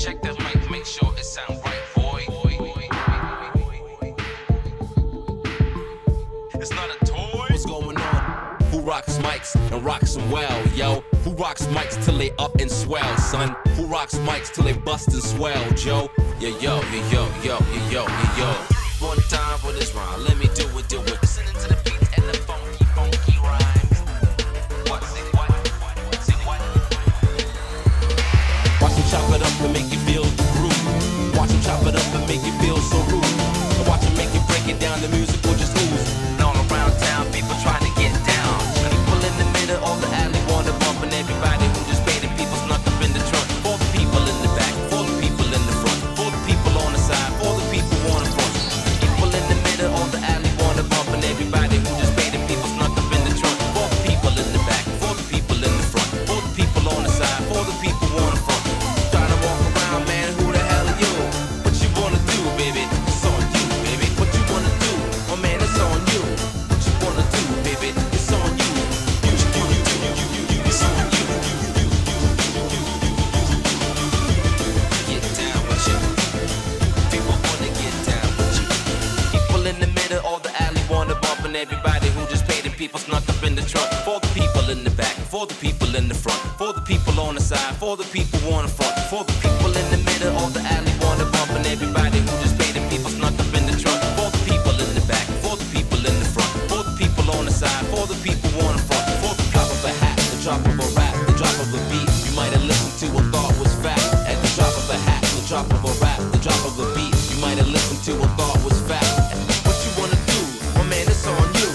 Check that mic, make sure it sound right, boy. It's not a toy. What's going on? Who rocks mics and rocks them well, yo? Who rocks mics till they up and swell, son? Who rocks mics till they bust and swell, Joe? Yo, yo, yo, yo, yo, yo, yo, yo. One time for this rhyme, let me do it, do it. Listening to the beats and the funky, funky rhymes. What? Say what? Say what? Watch him chop it up and make you feel the groove. Watch him chop it up and make you feel so rude. Watch him make you break it down, the music will just ooze. And all around town, people trying to get down. People in the middle of the alley wanna bump, and everybody who just paid the people snuck up in the trunk. For the people in the back, for the people in the front, for the people on the side, for the people on the front. People in the middle of the alley wanna bump, and everybody who just paid the people snuck up in the trunk. For the people in the back, for the people in the front, for the people on the side, for the people on the front. Trying to walk around, man, who the hell are you? What you wanna do, baby? It's on you, baby. What you wanna do? Oh man, it's on you. What you wanna do, baby? It's on you. It's on you. Get down with you. People wanna get down with you. People in the middle of the alley wanna bump, and everybody who just paid the people snuck up in the trunk. For the people in the back, for the people in the front, for the people on the side, for the people on the front, for the people in the middle of the alley wanna bump, and everybody who just paid the people snuck up in the trunk. For the people in the back, for the people in the front, for the people on the side, for the people on the front, for the drop of a hat, the drop of a rap, the drop of a beat. You might have listened to or thought was fact. At the drop of a hat, the drop of a rap, the drop of a beat. You might have listened to or thought was fact. What you wanna do? Oh man, it's on you.